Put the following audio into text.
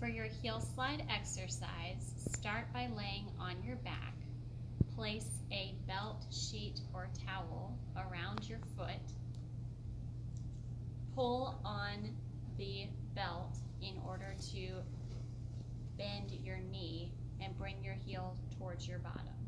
For your heel slide exercise, start by laying on your back. Place a belt, sheet, or towel around your foot. Pull on the belt in order to bend your knee and bring your heel towards your bottom.